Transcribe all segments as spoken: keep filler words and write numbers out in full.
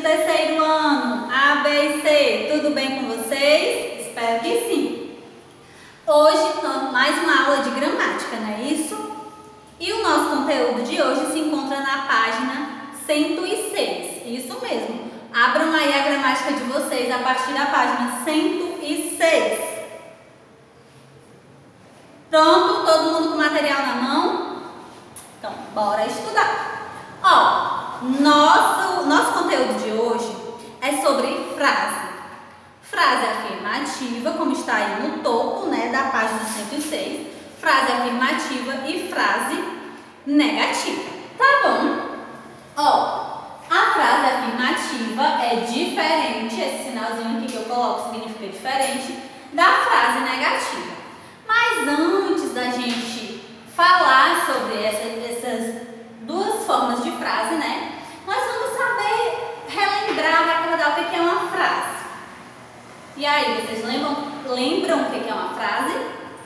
terceiro ano, A, B e C, tudo bem com vocês? Espero que sim. Hoje, mais uma aula de gramática, não é isso? E o nosso conteúdo de hoje se encontra na página cento e seis, isso mesmo. Abram aí a gramática de vocês a partir da página cento e seis. Pronto? Todo mundo com material na mão? Então, bora estudar. Ó, nosso, nosso conteúdo de hoje é sobre frase. Frase afirmativa, como está aí no topo, né, da página cento e seis. Frase afirmativa e frase negativa. Tá bom? Ó, a frase afirmativa é diferente, esse sinalzinho aqui que eu coloco significa diferente da frase negativa. Mas antes da gente falar sobre essa, essas duas formas de frase, né, nós vamos saber relembrar, recordar o que é uma frase. E aí, vocês lembram, lembram o que é uma frase?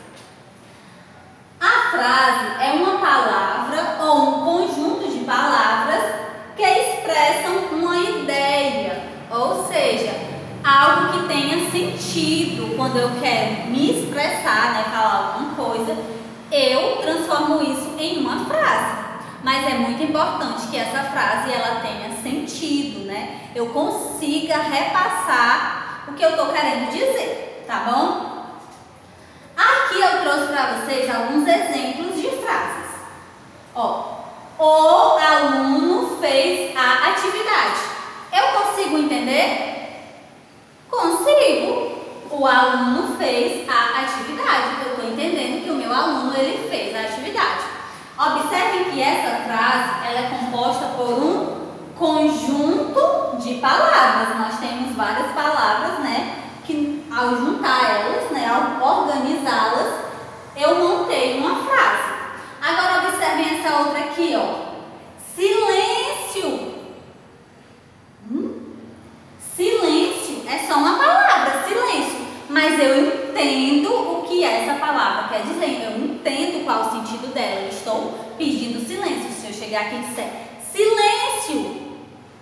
A frase é uma palavra ou um conjunto de palavras que expressam uma ideia, ou seja, algo que tenha sentido. Quando eu quero me expressar, né, falar alguma coisa, eu transformo isso em uma frase. Mas é muito importante que essa frase ela tenha sentido, né? Eu consiga repassar o que eu estou querendo dizer, tá bom? Aqui eu trouxe para vocês alguns exemplos de frases. Ó, o aluno fez a atividade. Eu consigo entender? Consigo. O aluno fez a atividade. Eu estou entendendo que o meu aluno ele fez a atividade. Observem que essa frase ela é composta por um conjunto de palavras. Nós temos várias palavras, né? Que ao juntar elas, né, ao organizá-las, eu montei uma frase. Agora observem essa outra aqui, ó. Silêncio. Hum? Silêncio é só uma palavra, silêncio. Mas eu entendo o que essa palavra quer dizer. Eu entendo qual o sentido dela. Eu estou pedindo silêncio. Se eu chegar aqui e disser silêncio,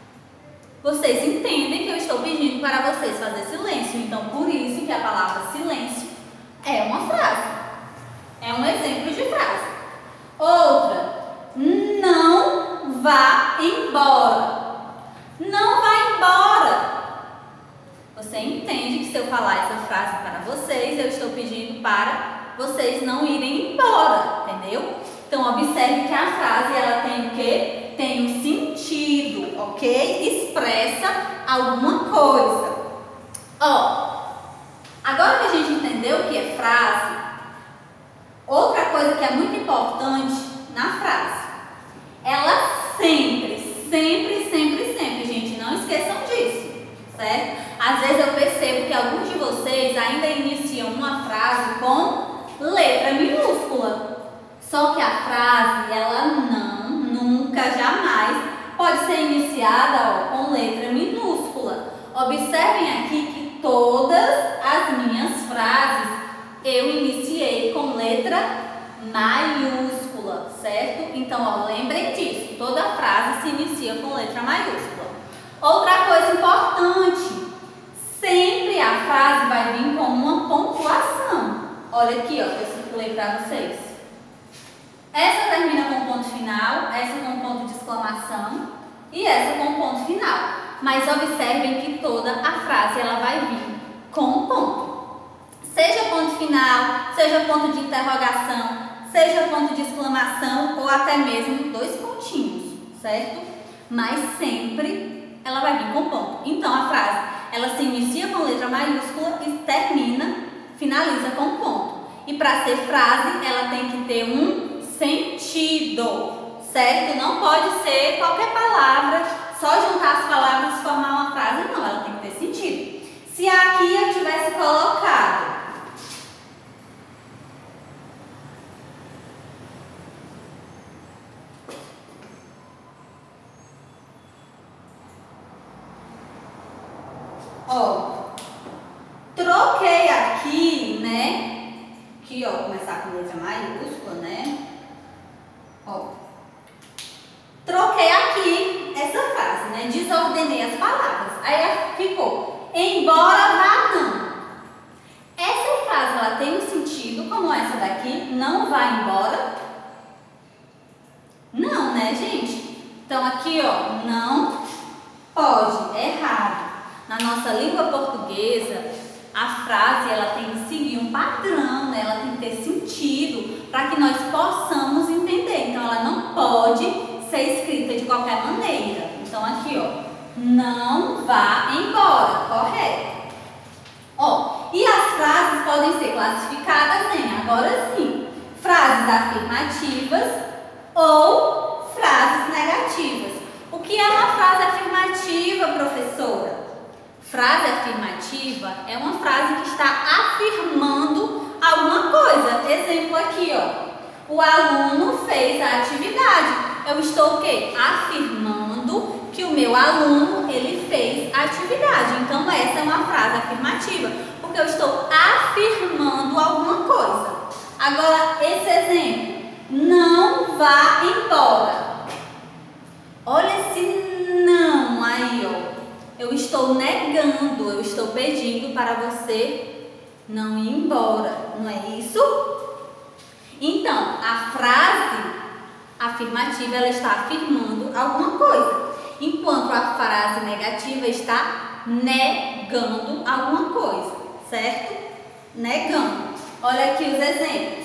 vocês entendem que eu estou pedindo para vocês fazer silêncio. Então, por isso que a palavra silêncio é uma frase. É um exemplo de frase. Outra, não vá embora. Não vá embora. Você entende que se eu falar essa frase para vocês, eu estou pedindo para vocês não irem embora, entendeu? Então, observe que a frase ela tem o quê? Tem um sentido, ok? Expressa alguma coisa. Ó, agora que a gente entendeu o que é frase, outra coisa que é muito importante na frase, ela sempre, sempre, sempre, sempre, gente, não esqueçam disso, certo? Às vezes eu percebo que alguns de vocês ainda iniciam uma frase com letra minúscula. Só que a frase, ela não, nunca, jamais pode ser iniciada, ó, com letra minúscula. Observem aqui que todas as minhas frases eu iniciei com letra maiúscula, certo? Então, ó, lembrem disso, toda frase se inicia com letra maiúscula. Outra coisa importante, sempre a frase vai vir com uma pontuação. Olha aqui, ó, que eu circulei para vocês. Essa termina com ponto final, essa com ponto de exclamação e essa com ponto final. Mas observem que toda a frase ela vai vir com ponto. Seja ponto final, seja ponto de interrogação, seja ponto de exclamação ou até mesmo dois pontinhos, certo? Mas sempre ela vai vir com ponto. Então a frase ela se inicia com letra maiúscula e termina, finaliza com ponto. E para ser frase ela tem que ter um sentido, certo? Não pode ser qualquer palavra, só juntar as palavras e formar uma frase, não, ela tem que ter sentido. Se aqui eu tivesse colocado ó, troquei aqui, né? Aqui, ó, começar com letra maiúscula, né? Ó, troquei aqui essa frase, né? Desordenei as palavras. Aí ficou, embora vá não. Essa frase, ela tem um sentido como essa daqui, não vá embora? Não, né, gente? Então aqui, ó, não pode, é errado. Na nossa língua portuguesa, a frase, ela tem que seguir um padrão, né? Ela tem que ter sentido para que nós possamos entender. Então, ela não pode ser escrita de qualquer maneira. Então, aqui, ó, não vá embora, correto? Ó, e as frases podem ser classificadas em, agora sim, frases afirmativas ou frases negativas. O que é uma frase afirmativa, professora? Frase afirmativa é uma frase que está afirmando alguma coisa. Exemplo aqui, ó. O aluno fez a atividade. Eu estou o quê? Afirmando que o meu aluno, ele fez a atividade. Então, essa é uma frase afirmativa, porque eu estou afirmando alguma coisa. Agora, esse exemplo. Não vá embora. Olha esse não aí, ó. Eu estou negando, eu estou pedindo para você não ir embora, não é isso? Então, a frase afirmativa, ela está afirmando alguma coisa, enquanto a frase negativa está negando alguma coisa, certo? Negando. Olha aqui os exemplos.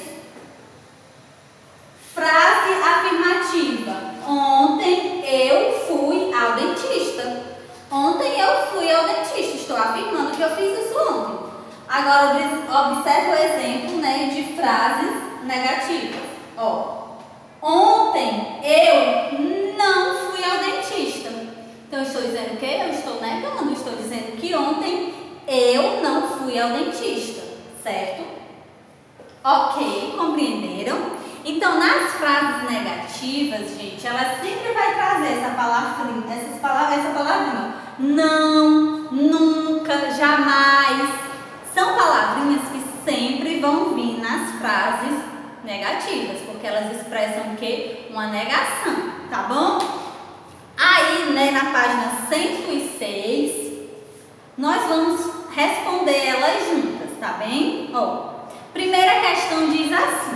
Frase afirmativa. Ontem eu fui ao dentista. Ontem eu fui ao dentista, estou afirmando que eu fiz isso ontem. Agora, observe o exemplo, né, de frases negativas. Ó, ontem eu não fui ao dentista. Então, eu estou dizendo o quê? Eu estou negando, estou dizendo que ontem eu não fui ao dentista, certo? Ok, compreenderam? Então, nas frases negativas, gente, ela sempre vai trazer essa palavrinha, essas palavras, essa palavrinha. Não, nunca, jamais. São palavrinhas que sempre vão vir nas frases negativas, porque elas expressam o quê? Uma negação, tá bom? Aí, né, na página cento e seis, nós vamos responder elas juntas, tá bem? Ó, primeira questão diz assim.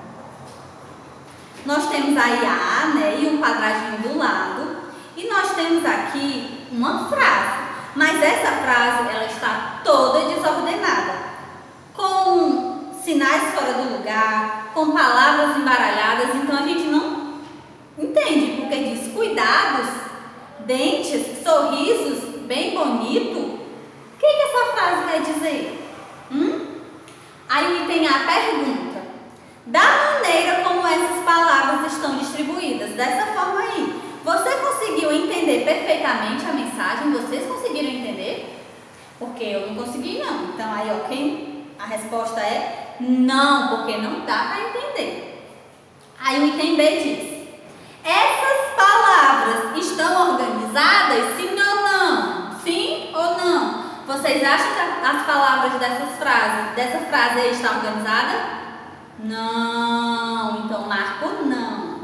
Nós temos aí A, né, e um quadradinho do lado, e nós temos aqui uma frase, mas essa frase, ela está toda desordenada, com sinais fora do lugar, com palavras embaralhadas, então a gente não entende, porque diz cuidados, dentes, sorrisos, bem bonito. O que, que essa frase quer dizer? Hum? Aí tem a pergunta. Da maneira como essas palavras estão distribuídas, dessa forma aí, você conseguiu entender perfeitamente a mensagem? Vocês conseguiram entender? Porque eu não consegui não. Então aí, ó, quem? A resposta é não, porque não dá para entender. Aí o item B diz: essas palavras estão organizadas, sim ou não? Sim ou não? Vocês acham que as palavras dessas frases, dessa frase aí está organizada? Não, então marco não.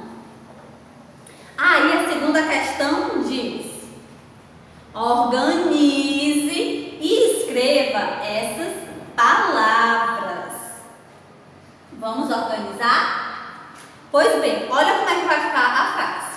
Aí a segunda questão diz: organize e escreva essas palavras. Vamos organizar? Pois bem, olha como é que vai ficar a frase.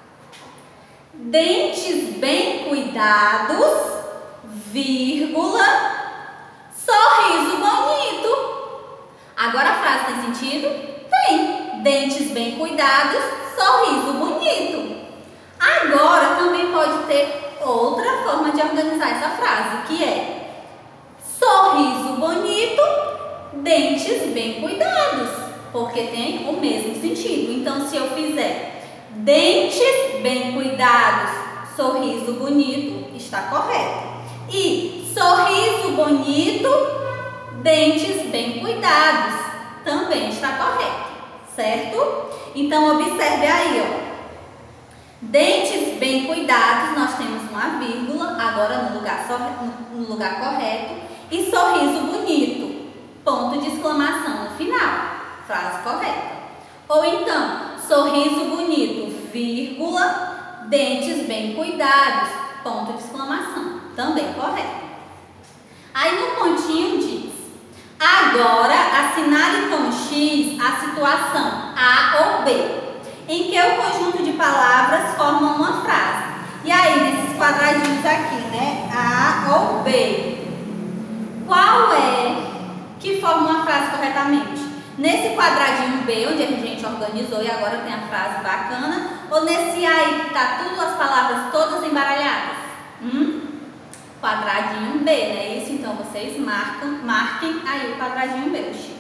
Dentes bem cuidados, vírgula, sorriso bonito. Agora a frase tem sentido? Tem. Dentes bem cuidados, sorriso bonito. Agora também pode ter outra forma de organizar essa frase, que é sorriso bonito, dentes bem cuidados, porque tem o mesmo sentido. Então, se eu fizer dentes bem cuidados, sorriso bonito, está correto. E sorriso bonito, dentes bem cuidados, também está correto, certo? Então, observe aí, ó. Dentes bem cuidados, nós temos uma vírgula, agora no lugar, no lugar correto. E sorriso bonito, ponto de exclamação no final, frase correta. Ou então, sorriso bonito, vírgula, dentes bem cuidados, ponto de exclamação. também correto. Aí no pontinho diz: agora assinale com X a situação A ou B, em que o conjunto de palavras forma uma frase. E aí, nesses quadradinhos aqui, né? A ou B. Qual é que forma uma frase corretamente? Nesse quadradinho B, onde a gente organizou e agora tem a frase bacana, ou nesse A aí que tá tudo as palavras todas embaralhadas? Hum? Quadradinho B, né? Isso, então vocês marcam, marquem aí o quadradinho B, o X.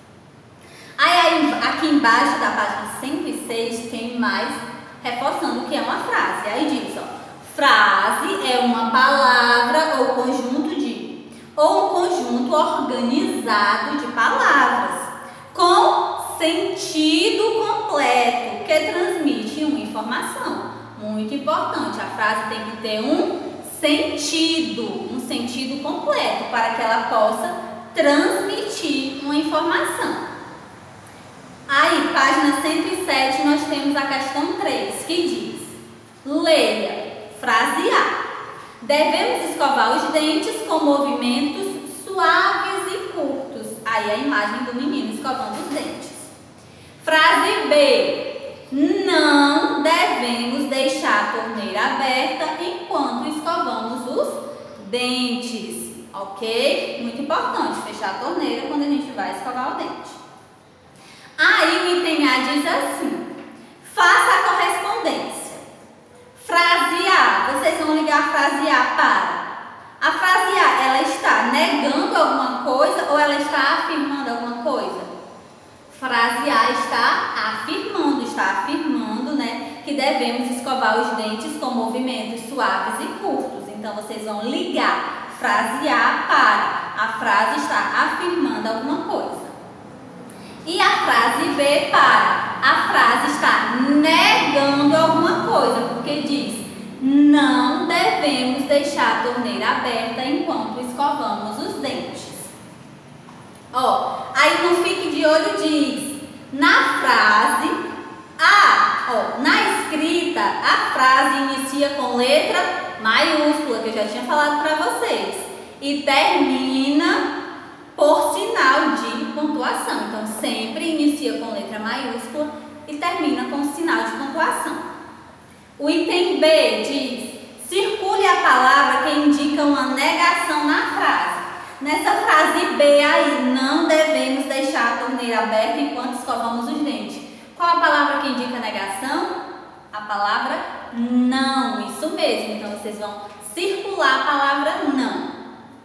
Aí, aí aqui embaixo da página cento e seis tem mais reforçando o que é uma frase. Aí diz, ó, frase é uma palavra ou conjunto de, ou um conjunto organizado de palavras com sentido completo que transmite uma informação. Muito importante, a frase tem que ter um sentido, um sentido completo para que ela possa transmitir uma informação. Aí, página cento e sete, nós temos a questão três, que diz: leia, frase A. Devemos escovar os dentes com movimentos suaves e curtos. Aí a imagem do menino escovando os dentes. Frase B. Não devemos deixar a torneira aberta enquanto escovamos os dentes. Ok? Muito importante fechar a torneira quando a gente vai escovar o dente. Aí o item A diz assim: faça a correspondência. Frase A, vocês vão ligar a frase A para. A frase A, ela está negando alguma coisa ou ela está afirmando alguma coisa? Frase A está afirmando, está afirmando, né, que devemos escovar os dentes com movimentos suaves e curtos. Então vocês vão ligar frase A para. A frase está afirmando alguma coisa. E a frase B para. A frase está negando alguma coisa, porque diz: não devemos deixar a torneira aberta enquanto escovamos os dentes. Ó, aí no Fique de Olho diz: na frase A, ó, na escrita, a frase inicia com letra maiúscula, que eu já tinha falado para vocês, e termina por sinal de pontuação. Então, sempre inicia com letra maiúscula e termina com sinal de pontuação. O item B diz: circule a palavra que indica uma negação na frase. Nessa frase B aí, não devemos deixar a torneira aberta enquanto escovamos os dentes. Qual a palavra que indica negação? A palavra não, isso mesmo. Então, vocês vão circular a palavra não.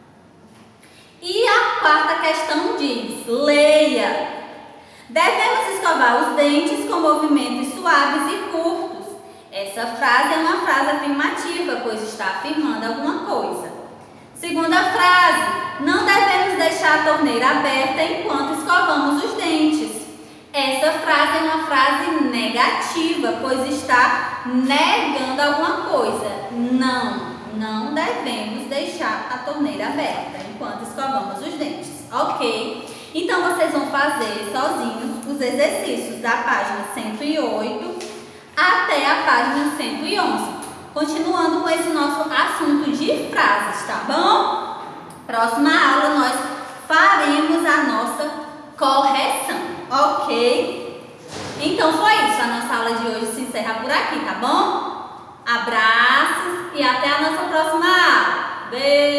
E a quarta questão diz: leia. Devemos escovar os dentes com movimentos suaves e curtos. Essa frase é uma frase afirmativa, pois está afirmando alguma coisa. Segunda frase: não devemos deixar a torneira aberta enquanto escovamos os dentes. Essa frase é uma frase negativa, pois está negando alguma coisa. Não, não devemos deixar a torneira aberta enquanto escovamos os dentes. Ok? Então, vocês vão fazer sozinhos os exercícios da página cento e oito até a página cento e onze. Continuando com esse nosso assunto de frases, tá bom? Próxima aula nós faremos a nossa correção, ok? Então foi isso, a nossa aula de hoje se encerra por aqui, tá bom? Abraços e até a nossa próxima aula. Beijo!